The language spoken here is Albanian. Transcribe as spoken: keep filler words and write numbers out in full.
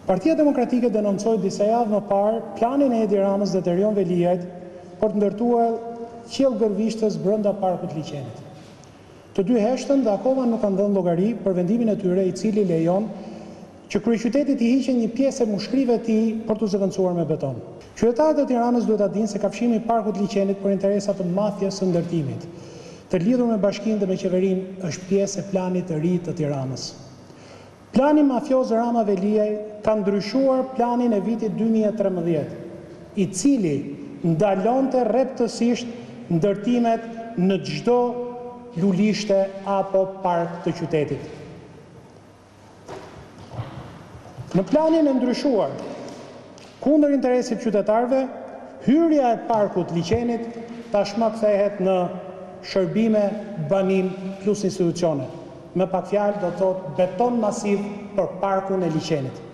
Partia Demokratike denoncoi disa javë më parë planin e Edi Ramës dhe të Erion Veliajt për të ndërtuar qiellgërvishtës brenda parkut liçenit. Të dy heshtën dhe akoma nuk kanë dhënë llogari për vendimin e tyre, i cili lejon që kryeqytetit i hiqen një pjesë e mushkrive të tij për të zëvendësuar me beton. Qytetarët e Tiranës duhet ta dinë se kafshimi i parkut liçenit për interesa të mafjes së ndërtimit, të lidhur me bashkinë dhe me qeverinë, është pjesë e planit të ri të Tiranës. Plani mafioz Rama Veliaj ka ndryshuar planin e vitit dy mijë e tremëdhjetë, i cili ndalonte rreptësisht ndërtimet në çdo lulishte apo park të qytetit. Në planin e ndryshuar, kundër interesit qytetarëve, hyrja e parkut liçenit tashmë kthehet në shërbime, banim plus institucione. Me pak fjalë do të thotë beton masiv për parkun e liçenit.